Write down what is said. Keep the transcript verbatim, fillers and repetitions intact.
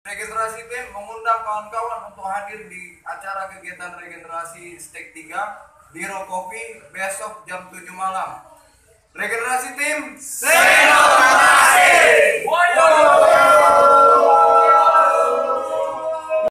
Reggaenerasi Team mengundang kawan-kawan untuk hadir di acara kegiatan regenerasi stake tiga di Rockoffie besok jam tujuh malam. Reggaenerasi Team, senang!